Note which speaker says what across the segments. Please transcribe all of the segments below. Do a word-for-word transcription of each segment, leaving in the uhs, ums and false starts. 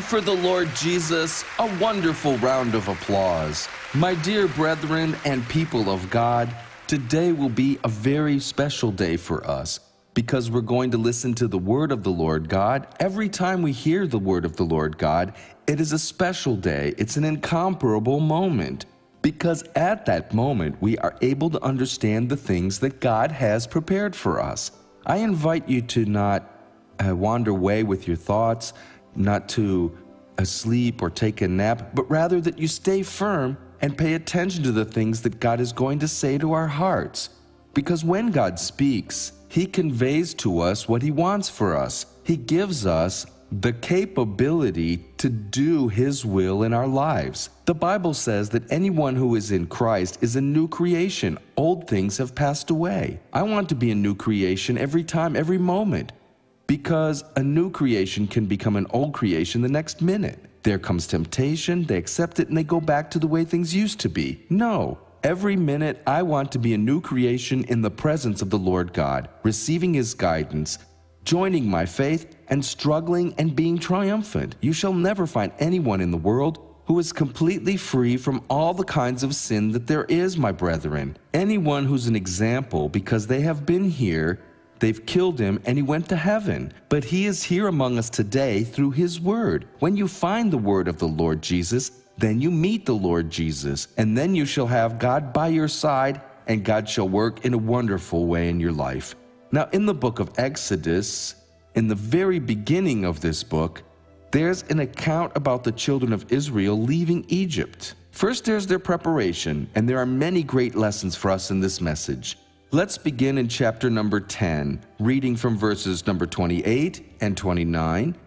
Speaker 1: for the Lord Jesus a wonderful round of applause. My dear brethren and people of God, today will be a very special day for us because we're going to listen to the word of the Lord God. Every time we hear the word of the Lord God, it is a special day. It's an incomparable moment because at that moment we are able to understand the things that God has prepared for us. I invite you to not uh, wander away with your thoughts, not to uh, sleep or take a nap, but rather that you stay firm and pay attention to the things that God is going to say to our hearts. Because when God speaks, He conveys to us what He wants for us. He gives us the capability to do His will in our lives. The Bible says that anyone who is in Christ is a new creation. Old things have passed away. I want to be a new creation every time, every moment, because a new creation can become an old creation the next minute. There comes temptation, they accept it, and they go back to the way things used to be. No. Every minute, I want to be a new creation in the presence of the Lord God, receiving His guidance, joining my faith, and struggling and being triumphant. You shall never find anyone in the world who is completely free from all the kinds of sin that there is, my brethren. Anyone who's an example because they have been here, they've killed Him, and He went to heaven. But He is here among us today through His word. When you find the word of the Lord Jesus, then you meet the Lord Jesus, and then you shall have God by your side, and God shall work in a wonderful way in your life. Now, in the book of Exodus, in the very beginning of this book, there's an account about the children of Israel leaving Egypt. First, there's their preparation, and there are many great lessons for us in this message. Let's begin in chapter number ten, reading from verses number twenty-eight and twenty-nine.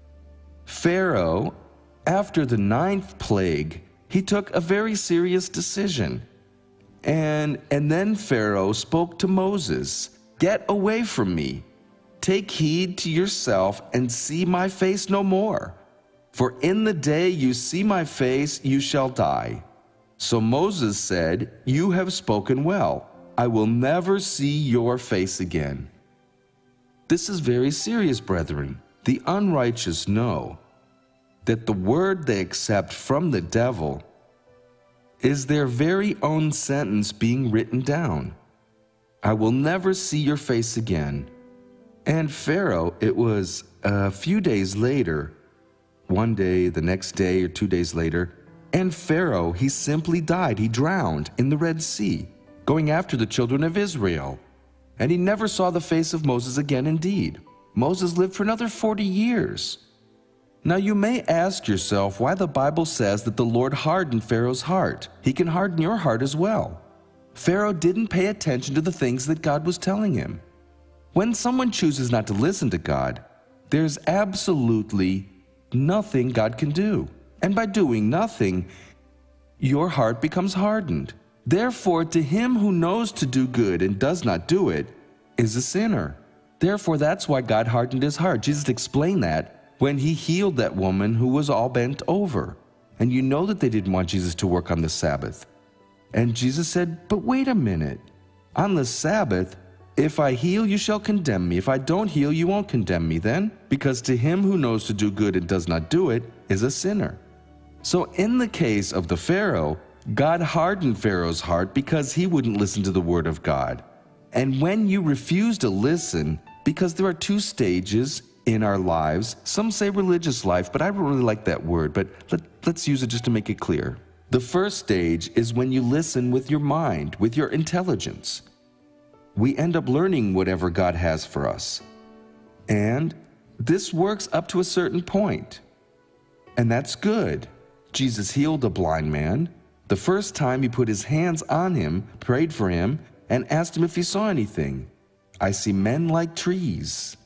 Speaker 1: Pharaoh, after the ninth plague, he took a very serious decision. And, and then Pharaoh spoke to Moses, "Get away from me. Take heed to yourself and see my face no more. For in the day you see my face, you shall die." So Moses said, "You have spoken well. I will never see your face again." This is very serious, brethren. The unrighteous know that the word they accept from the devil is their very own sentence being written down. I will never see your face again. And Pharaoh, it was a few days later, one day, the next day, or two days later, and Pharaoh, he simply died. He drowned in the Red Sea, going after the children of Israel. And he never saw the face of Moses again indeed. Moses lived for another forty years. Now you may ask yourself why the Bible says that the Lord hardened Pharaoh's heart. He can harden your heart as well. Pharaoh didn't pay attention to the things that God was telling him. When someone chooses not to listen to God, there's absolutely nothing God can do. And by doing nothing, your heart becomes hardened. Therefore, to him who knows to do good and does not do it is a sinner. Therefore, that's why God hardened his heart. Jesus explained that when He healed that woman who was all bent over. And you know that they didn't want Jesus to work on the Sabbath. And Jesus said, "But wait a minute. On the Sabbath, if I heal, you shall condemn me. If I don't heal, you won't condemn me then. Because to him who knows to do good and does not do it is a sinner." So in the case of the Pharaoh, God hardened Pharaoh's heart because he wouldn't listen to the word of God. And when you refuse to listen, because there are two stages in our lives, some say religious life, but I don't really like that word, but let, let's use it just to make it clear. The first stage is when you listen with your mind, with your intelligence. We end up learning whatever God has for us. And this works up to a certain point. And that's good. Jesus healed a blind man. The first time He put His hands on him, prayed for him, and asked him if he saw anything. "I see men like trees."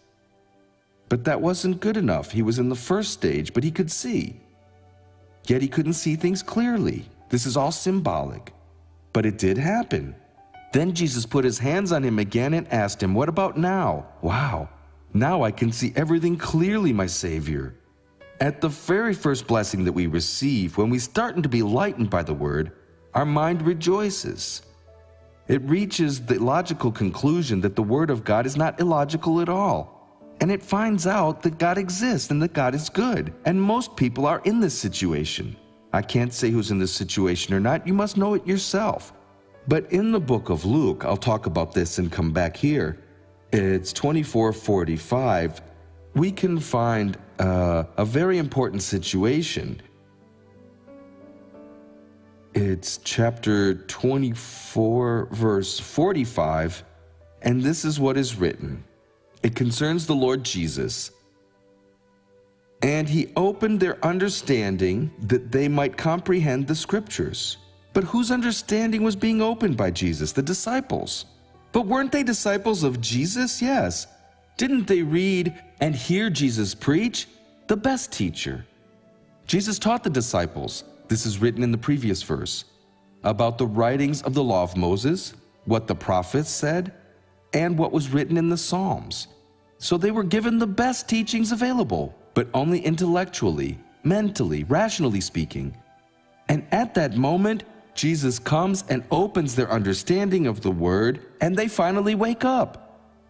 Speaker 1: But that wasn't good enough. He was in the first stage, but he could see. Yet he couldn't see things clearly. This is all symbolic. But it did happen. Then Jesus put His hands on him again and asked him, "What about now?" Wow, now I can see everything clearly, my Savior. At the very first blessing that we receive, when we start to be lightened by the word, our mind rejoices. It reaches the logical conclusion that the word of God is not illogical at all. and it finds out that God exists and that God is good. And most people are in this situation. I can't say who's in this situation or not. You must know it yourself. But in the book of Luke, I'll talk about this and come back here. It's twenty-four forty-five. We can find uh, a very important situation. It's chapter twenty-four, verse forty-five, and this is what is written. It concerns the Lord Jesus. And he opened their understanding that they might comprehend the scriptures. But whose understanding was being opened by Jesus? The disciples. But weren't they disciples of Jesus? Yes. Didn't they read and hear Jesus preach? The best teacher. Jesus taught the disciples. This is written in the previous verse, about the writings of the law of Moses, what the prophets said, and what was written in the Psalms. So they were given the best teachings available, but only intellectually, mentally, rationally speaking. And at that moment, Jesus comes and opens their understanding of the word, and they finally wake up.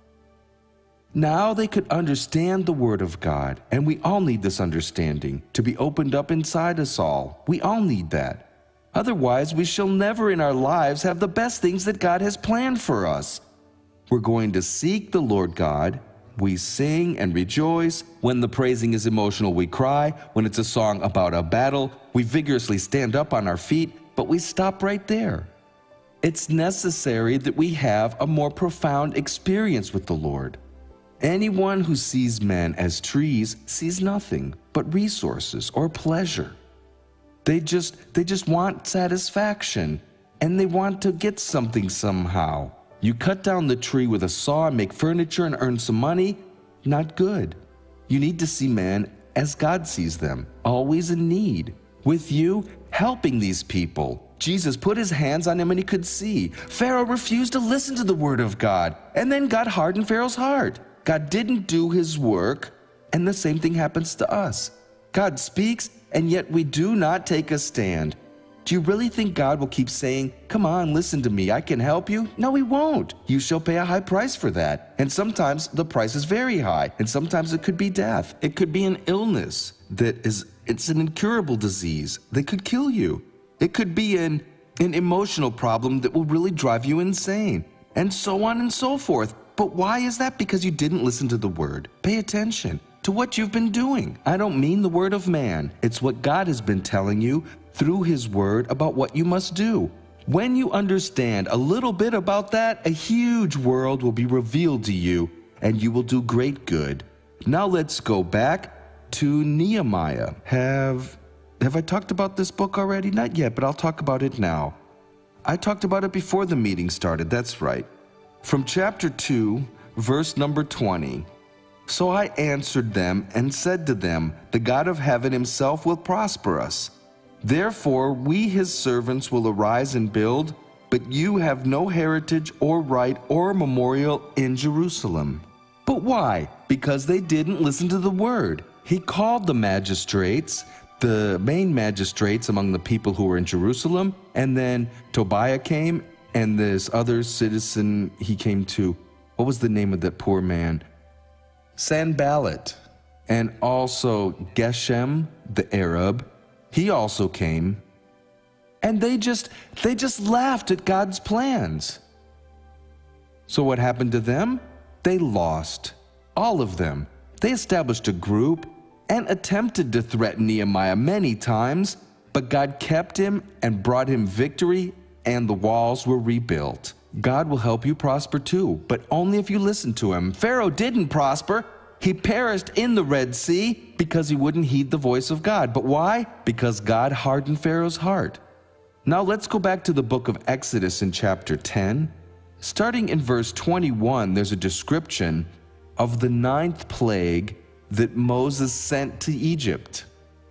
Speaker 1: Now they could understand the word of God, and we all need this understanding to be opened up inside us all. We all need that. Otherwise, we shall never in our lives have the best things that God has planned for us. We're going to seek the Lord God. We sing and rejoice. When the praising is emotional, we cry. When it's a song about a battle, we vigorously stand up on our feet, but we stop right there. It's necessary that we have a more profound experience with the Lord. Anyone who sees men as trees sees nothing but resources or pleasure. They just, they just want satisfaction, and they want to get something somehow. You cut down the tree with a saw and make furniture and earn some money? Not good. You need to see men as God sees them, always in need. With you, helping these people. Jesus put his hands on him and he could see. Pharaoh refused to listen to the word of God, and then God hardened Pharaoh's heart. God didn't do his work, and the same thing happens to us. God speaks, and yet we do not take a stand. Do you really think God will keep saying, come on, listen to me, I can help you? No, he won't. You shall pay a high price for that. And sometimes the price is very high, and sometimes it could be death. It could be an illness that is, it's an incurable disease that could kill you. It could be an, an emotional problem that will really drive you insane, and so on and so forth. But why is that? Because you didn't listen to the word. Pay attention to what you've been doing. I don't mean the word of man. It's what God has been telling you through his word about what you must do. When you understand a little bit about that, a huge world will be revealed to you, and you will do great good. Now let's go back to Nehemiah. Have, have I talked about this book already? Not yet, but I'll talk about it now. I talked about it before the meeting started, that's right. From chapter two, verse number twenty. So I answered them and said to them, the God of heaven himself will prosper us. Therefore we his servants will arise and build, but you have no heritage or right or memorial in Jerusalem. But why? Because they didn't listen to the word. He called the magistrates, the main magistrates among the people who were in Jerusalem, and then Tobiah came, and this other citizen he came to. What was the name of that poor man? Sanballat. And also Geshem, the Arab. He also came. And they just, they just laughed at God's plans. So what happened to them? They lost. All of them. They established a group and attempted to threaten Nehemiah many times, but God kept him and brought him victory, and the walls were rebuilt. God will help you prosper too, but only if you listen to him. Pharaoh didn't prosper. He perished in the Red Sea because he wouldn't heed the voice of God. But why? Because God hardened Pharaoh's heart. Now let's go back to the book of Exodus in chapter ten. Starting in verse twenty-one, there's a description of the ninth plague that Moses sent to Egypt.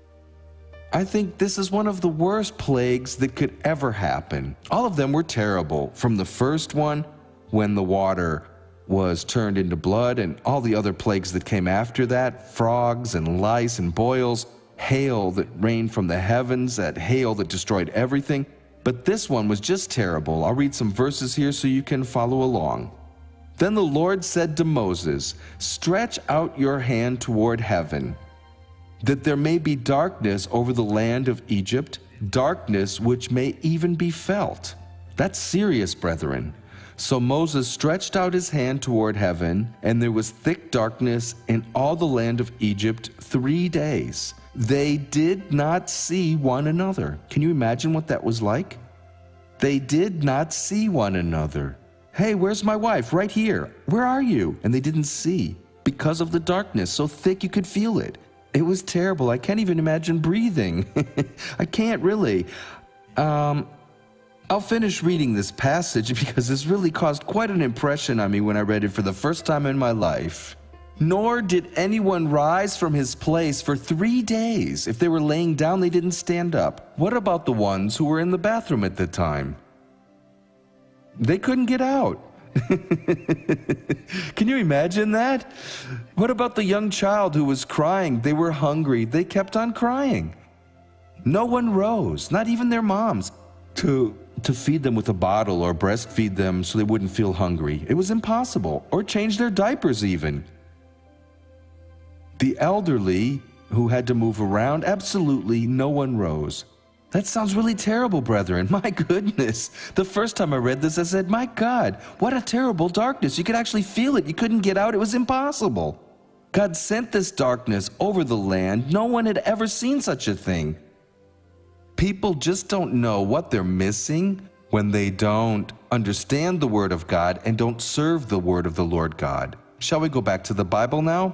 Speaker 1: I think this is one of the worst plagues that could ever happen. All of them were terrible. From the first one, when the water was turned into blood, and all the other plagues that came after that, frogs and lice and boils, hail that rained from the heavens, that hail that destroyed everything. But this one was just terrible. I'll read some verses here so you can follow along. Then the Lord said to Moses, "Stretch out your hand toward heaven, that there may be darkness over the land of Egypt, darkness which may even be felt." That's serious, brethren. So Moses stretched out his hand toward heaven, and there was thick darkness in all the land of Egypt three days. They did not see one another. Can you imagine what that was like? They did not see one another. "Hey, where's my wife?" "Right here." "Where are you?" And they didn't see because of the darkness, so thick you could feel it. It was terrible. I can't even imagine breathing. I can't really. Um, I'll finish reading this passage because this really caused quite an impression on me when I read it for the first time in my life. "Nor did anyone rise from his place for three days. If they were laying down, they didn't stand up." What about the ones who were in the bathroom at the time? They couldn't get out. Can you imagine that? What about the young child who was crying? They were hungry. They kept on crying. No one rose, not even their moms, to, to feed them with a bottle or breastfeed them so they wouldn't feel hungry. It was impossible. Or change their diapers even. The elderly who had to move around, absolutely no one rose. That sounds really terrible, brethren. My goodness. The first time I read this, I said, my God, what a terrible darkness. You could actually feel it. You couldn't get out. It was impossible. God sent this darkness over the land. No one had ever seen such a thing. People just don't know what they're missing when they don't understand the Word of God and don't serve the Word of the Lord God. Shall we go back to the Bible now?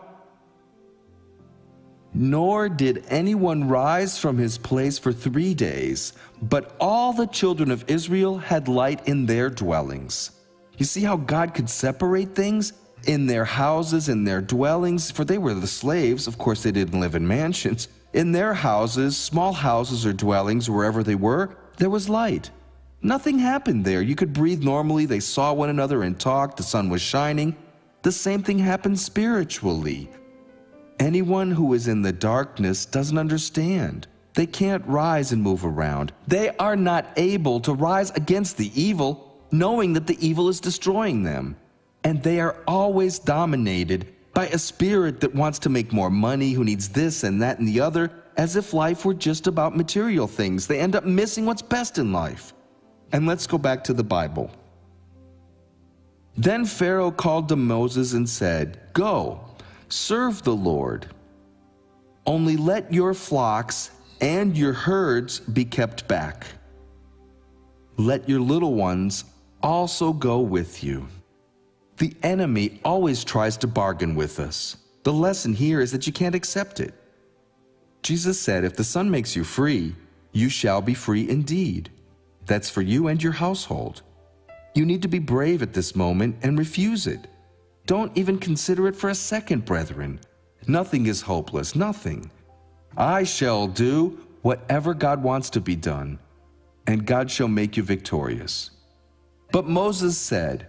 Speaker 1: "Nor did anyone rise from his place for three days, but all the children of Israel had light in their dwellings." You see how God could separate things? In their houses, in their dwellings, for they were the slaves. Of course, they didn't live in mansions. In their houses, small houses or dwellings, wherever they were, there was light. Nothing happened there. You could breathe normally. They saw one another and talked. The sun was shining. The same thing happened spiritually. Anyone who is in the darkness doesn't understand. They can't rise and move around. They are not able to rise against the evil, knowing that the evil is destroying them. And they are always dominated by a spirit that wants to make more money, who needs this and that and the other, as if life were just about material things. They end up missing what's best in life. And let's go back to the Bible. "Then Pharaoh called to Moses and said, 'Go, serve the Lord. Only let your flocks and your herds be kept back. Let your little ones also go with you.'" The enemy always tries to bargain with us. The lesson here is that you can't accept it. Jesus said, "If the Son makes you free, you shall be free indeed." That's for you and your household. You need to be brave at this moment and refuse it. Don't even consider it for a second, brethren. Nothing is hopeless, nothing. I shall do whatever God wants to be done, and God shall make you victorious. But Moses said,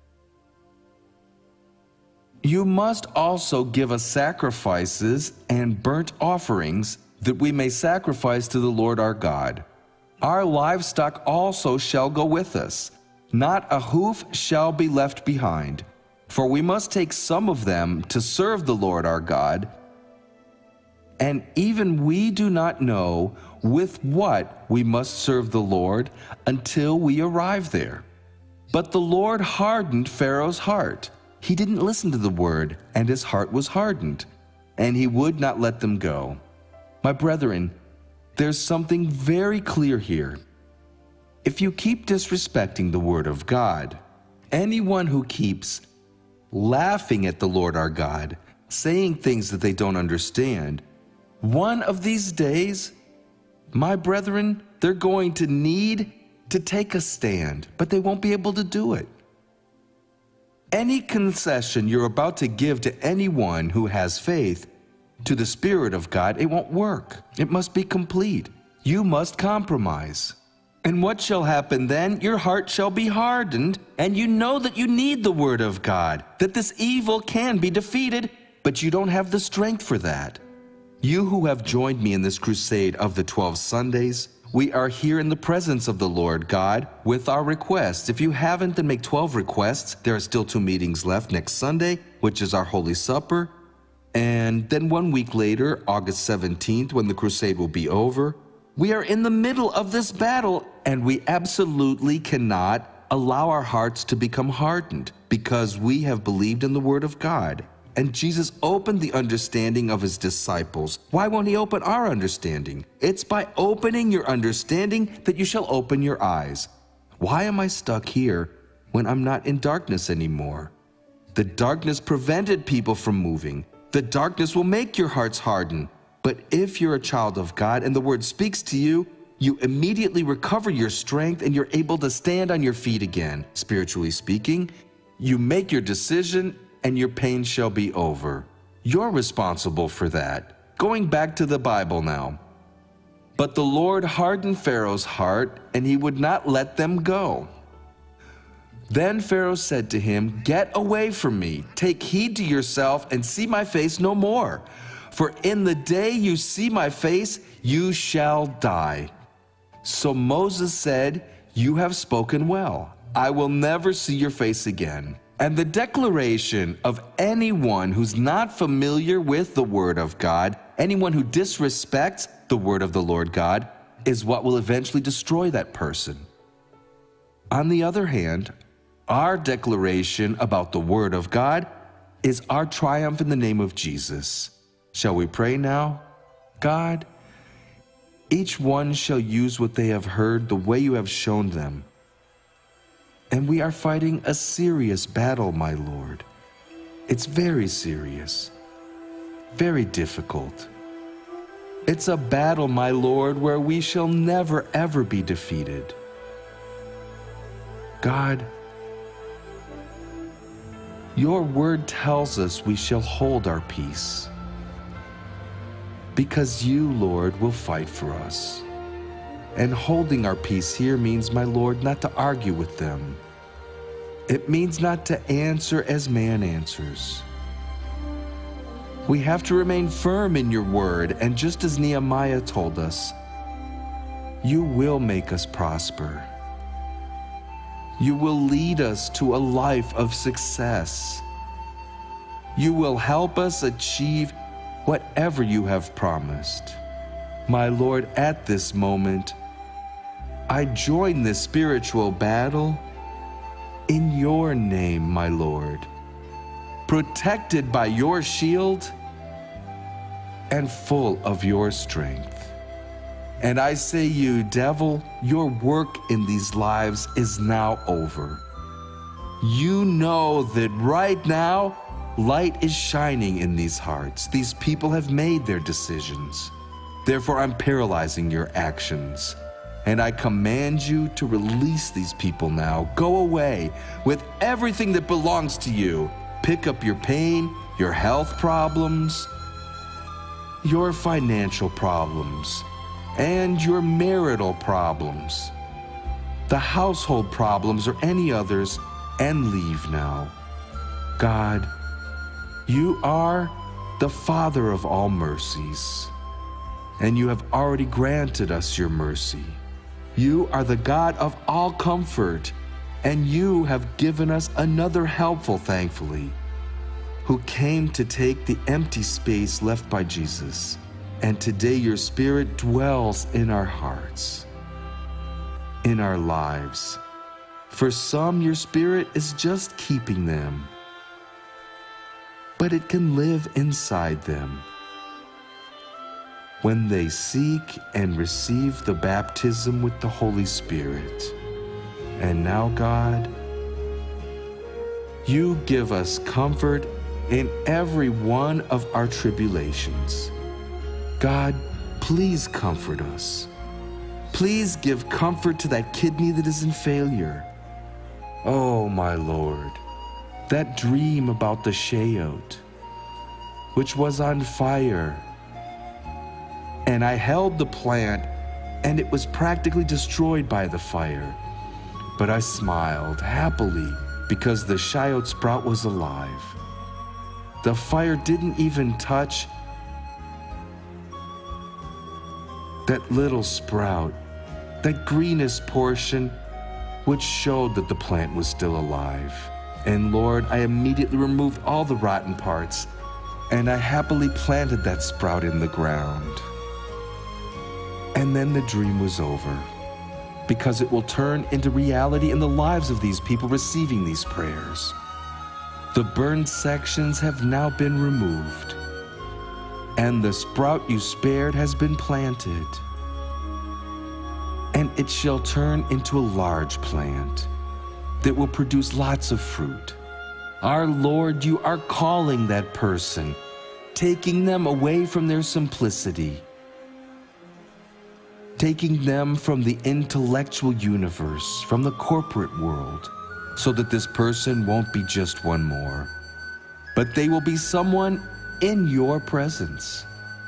Speaker 1: "You must also give us sacrifices and burnt offerings, that we may sacrifice to the Lord our God. Our livestock also shall go with us. Not a hoof shall be left behind. For we must take some of them to serve the Lord our God, and even we do not know with what we must serve the Lord until we arrive there." But the Lord hardened Pharaoh's heart. He didn't listen to the word, and his heart was hardened, and he would not let them go. My brethren, there's something very clear here. If you keep disrespecting the word of God, anyone who keeps laughing at the Lord our God, saying things that they don't understand, one of these days, my brethren, they're going to need to take a stand, but they won't be able to do it. Any concession you're about to give to anyone who has faith to the Spirit of God, it won't work. It must be complete. You must compromise. And what shall happen then? Your heart shall be hardened, and you know that you need the Word of God, that this evil can be defeated, but you don't have the strength for that. You who have joined me in this crusade of the twelve Sundays, We are here in the presence of the Lord God with our requests. If you haven't, then make twelve requests. There are still two meetings left next Sunday, which is our Holy Supper. And then one week later, August seventeenth, when the crusade will be over. We are in the middle of this battle, and we absolutely cannot allow our hearts to become hardened because we have believed in the Word of God. And Jesus opened the understanding of his disciples. Why won't he open our understanding? It's by opening your understanding that you shall open your eyes. Why am I stuck here when I'm not in darkness anymore? The darkness prevented people from moving. The darkness will make your hearts harden. But if you're a child of God and the Word speaks to you, you immediately recover your strength and you're able to stand on your feet again. Spiritually speaking, you make your decision and your pain shall be over. You're responsible for that. Going back to the Bible now. But the Lord hardened Pharaoh's heart, and he would not let them go. Then Pharaoh said to him, "Get away from me. Take heed to yourself and see my face no more. For in the day you see my face, you shall die." So Moses said, "You have spoken well. I will never see your face again." And the declaration of anyone who's not familiar with the Word of God, anyone who disrespects the Word of the Lord God, is what will eventually destroy that person. On the other hand, our declaration about the Word of God is our triumph in the name of Jesus. Shall we pray now? God, each one shall use what they have heard the way you have shown them. And we are fighting a serious battle, my Lord. It's very serious, very difficult. It's a battle, my Lord, where we shall never, ever be defeated. God, your word tells us we shall hold our peace, because you, Lord, will fight for us. And holding our peace here means, my Lord, not to argue with them. It means not to answer as man answers. We have to remain firm in your word, and just as Nehemiah told us, you will make us prosper. You will lead us to a life of success. You will help us achieve whatever you have promised. My Lord, at this moment, I join this spiritual battle in your name, my Lord, protected by your shield and full of your strength. And I say, you devil, your work in these lives is now over. You know that right now, light is shining in these hearts. These people have made their decisions. Therefore, I'm paralyzing your actions. And I command you to release these people now. Go away with everything that belongs to you. Pick up your pain, your health problems, your financial problems, and your marital problems, the household problems or any others, and leave now. God, you are the Father of all mercies, and you have already granted us your mercy. You are the God of all comfort, and you have given us another helpful, thankfully, who came to take the empty space left by Jesus. And today your Spirit dwells in our hearts, in our lives. For some, your Spirit is just keeping them, but it can live inside them. When they seek and receive the baptism with the Holy Spirit. And now, God, you give us comfort in every one of our tribulations. God, please comfort us. Please give comfort to that kidney that is in failure. Oh, my Lord, that dream about the Shayot, which was on fire, and I held the plant, and it was practically destroyed by the fire. But I smiled happily because the Shayot sprout was alive. The fire didn't even touch that little sprout, that greenest portion, which showed that the plant was still alive. And Lord, I immediately removed all the rotten parts, and I happily planted that sprout in the ground. And then the dream was over, because it will turn into reality in the lives of these people receiving these prayers. The burned sections have now been removed, and the sprout you spared has been planted, and it shall turn into a large plant that will produce lots of fruit. Our Lord, you are calling that person, taking them away from their simplicity, taking them from the intellectual universe, from the corporate world, so that this person won't be just one more, but they will be someone in your presence,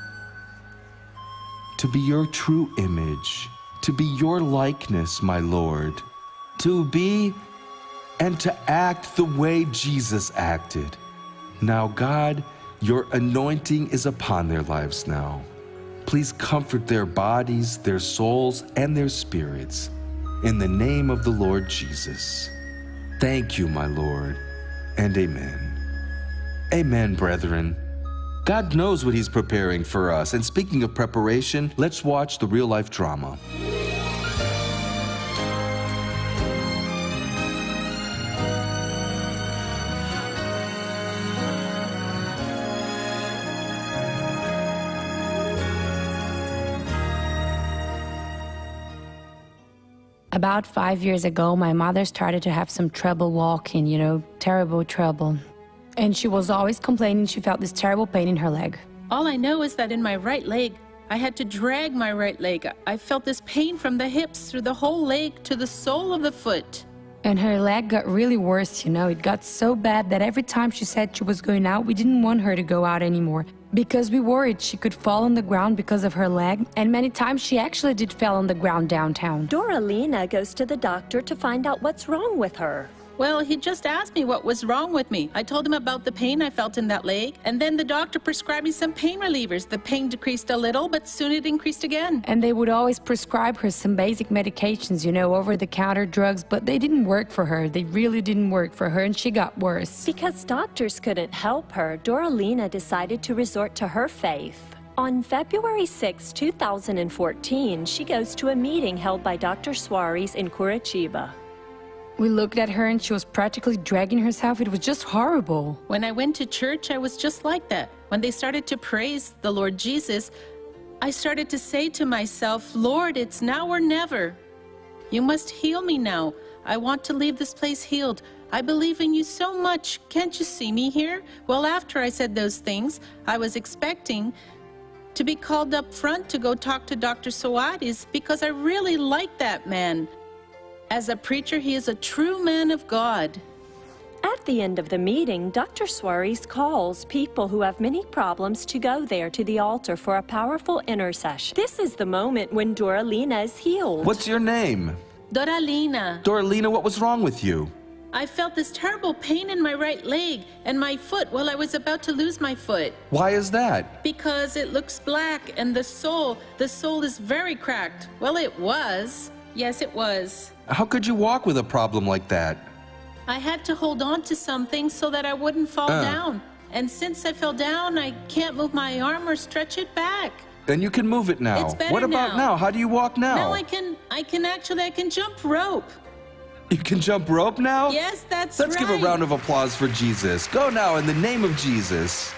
Speaker 1: to be your true image, to be your likeness, my Lord, to be and to act the way Jesus acted. Now, God, your anointing is upon their lives now. Please comfort their bodies, their souls, and their spirits, in the name of the Lord Jesus. Thank you, my Lord, and amen. Amen, brethren. God knows what he's preparing for us. And speaking of preparation, let's watch the real-life drama.
Speaker 2: About five years ago, my mother started to have some trouble walking, you know, terrible trouble. And she was always complaining she felt this terrible pain in her leg.
Speaker 3: All I know is that in my right leg, I had to drag my right leg. I felt this pain from the hips through the whole leg to the sole of the foot.
Speaker 2: And her leg got really worse, you know. It got so bad that every time she said she was going out, we didn't want her to go out anymore, because we worried she could fall on the ground because of her leg, and many times she actually did fall on the ground downtown.
Speaker 4: Doralina goes to the doctor to find out what's wrong with her.
Speaker 3: Well, he just asked me what was wrong with me. I told him about the pain I felt in that leg, and then the doctor prescribed me some pain relievers. The pain decreased a little, but soon it increased again.
Speaker 2: And they would always prescribe her some basic medications, you know, over-the-counter drugs, but they didn't work for her. They really didn't work for her, and she got worse.
Speaker 4: Because doctors couldn't help her, Doralina decided to resort to her faith. On February sixth, two thousand fourteen, she goes to a meeting held by Doctor Suarez in Curitiba.
Speaker 2: We looked at her and she was practically dragging herself. It was just horrible.
Speaker 3: When I went to church, I was just like that. When they started to praise the Lord Jesus, I started to say to myself, Lord, it's now or never. You must heal me now. I want to leave this place healed. I believe in you so much. Can't you see me here? Well, after I said those things, I was expecting to be called up front to go talk to Doctor Suarez because I really like that man. As a preacher, he is a true man of God.
Speaker 4: At the end of the meeting, Doctor Suarez calls people who have many problems to go there to the altar for a powerful intercession. This is the moment when Doralina is healed.
Speaker 1: What's your name?
Speaker 3: Doralina.
Speaker 1: Doralina, what was wrong with you?
Speaker 3: I felt this terrible pain in my right leg and my foot while I was about to lose my foot.
Speaker 1: Why is that?
Speaker 3: Because it looks black and the sole, the sole is very cracked. Well, it was. Yes, it was.
Speaker 1: How could you walk with a problem like that?
Speaker 3: I had to hold on to something so that I wouldn't fall
Speaker 1: Uh.
Speaker 3: down. And since I fell down, I can't move my arm or stretch it back.
Speaker 1: Then you can move it now.
Speaker 3: It's better
Speaker 1: What about
Speaker 3: now.
Speaker 1: now? How do you walk now?
Speaker 3: Now I can, I can actually, I can jump rope.
Speaker 1: You can jump rope now?
Speaker 3: Yes, that's
Speaker 1: Let's
Speaker 3: right.
Speaker 1: give a round of applause for Jesus. Go now in the name of Jesus.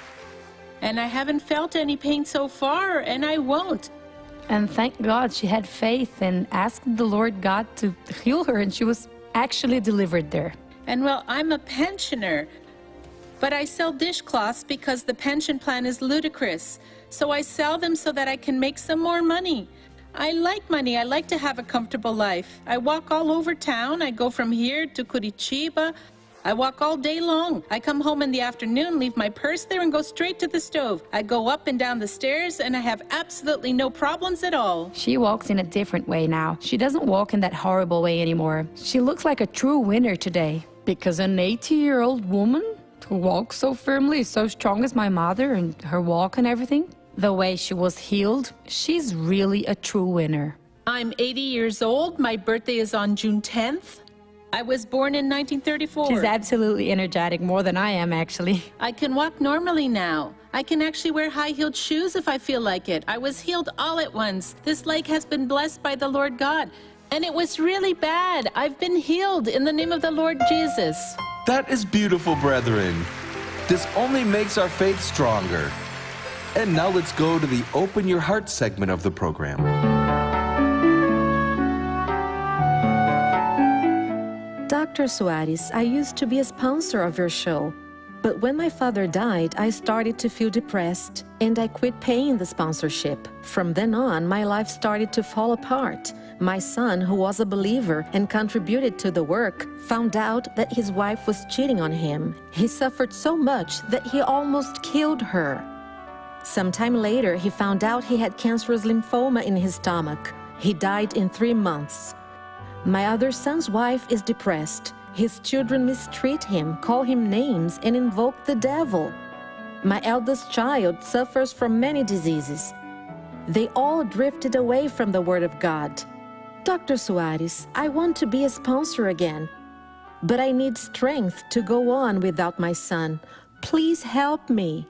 Speaker 3: And I haven't felt any pain so far, and I won't.
Speaker 2: And thank God she had faith and asked the Lord God to heal her, and she was actually delivered there.
Speaker 3: And well, I'm a pensioner, but I sell dishcloths because the pension plan is ludicrous. So I sell them so that I can make some more money. I like money. I like to have a comfortable life. I walk all over town. I go from here to Curitiba. I walk all day long. I come home in the afternoon, leave my purse there, and go straight to the stove. I go up and down the stairs, and I have absolutely no problems at all.
Speaker 2: She walks in a different way now. She doesn't walk in that horrible way anymore. She looks like a true winner today. Because an eighty-year-old woman who walks so firmly, so strong as my mother, and her walk and everything, the way she was healed, she's really a true winner.
Speaker 3: I'm eighty years old. My birthday is on June tenth. I was born in nineteen thirty-four.
Speaker 2: She's absolutely energetic, more than I am, actually.
Speaker 3: I can walk normally now. I can actually wear high-heeled shoes if I feel like it. I was healed all at once. This leg has been blessed by the Lord God. And it was really bad. I've been healed in the name of the Lord Jesus.
Speaker 1: That is beautiful, brethren. This only makes our faith stronger. And now let's go to the Open Your Heart segment of the program.
Speaker 5: Doctor Soares, I used to be a sponsor of your show. But when my father died, I started to feel depressed, and I quit paying the sponsorship. From then on, my life started to fall apart. My son, who was a believer and contributed to the work, found out that his wife was cheating on him. He suffered so much that he almost killed her. Sometime later, he found out he had cancerous lymphoma in his stomach. He died in three months. My other son's wife is depressed. His children mistreat him, call him names, and invoke the devil. My eldest child suffers from many diseases. They all drifted away from the Word of God. Doctor Soares, I want to be a sponsor again, but I need strength to go on without my son. Please help me.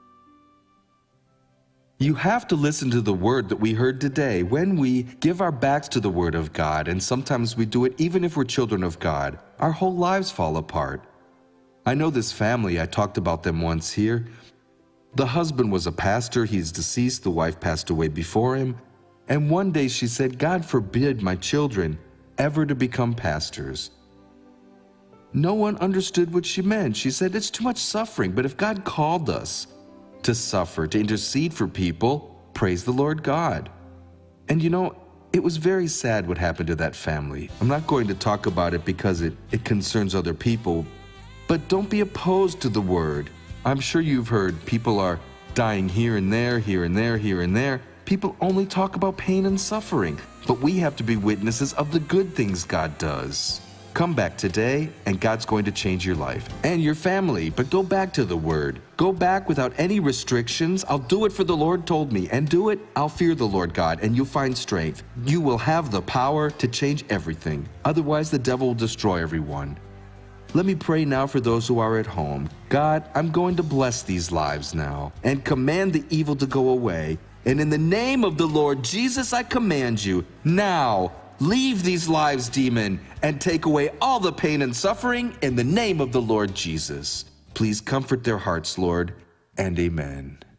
Speaker 1: You have to listen to the word that we heard today. When we give our backs to the Word of God, and sometimes we do it even if we're children of God, our whole lives fall apart. I know this family, I talked about them once here. The husband was a pastor, he's deceased, the wife passed away before him. And one day she said, God forbid my children ever to become pastors. No one understood what she meant. She said, it's too much suffering, but if God called us to suffer, to intercede for people, praise the Lord God. And you know, it was very sad what happened to that family. I'm not going to talk about it because it, it concerns other people, but don't be opposed to the word. I'm sure you've heard people are dying here and there, here and there, here and there. People only talk about pain and suffering, but we have to be witnesses of the good things God does. Come back today, and God's going to change your life and your family, but go back to the Word. Go back without any restrictions. I'll do it for the Lord told me, and do it, I'll fear the Lord God, and you'll find strength. You will have the power to change everything. Otherwise, the devil will destroy everyone. Let me pray now for those who are at home. God, I'm going to bless these lives now and command the evil to go away. And in the name of the Lord Jesus, I command you, now, leave these lives, demon, and take away all the pain and suffering in the name of the Lord Jesus. Please comfort their hearts, Lord, and amen.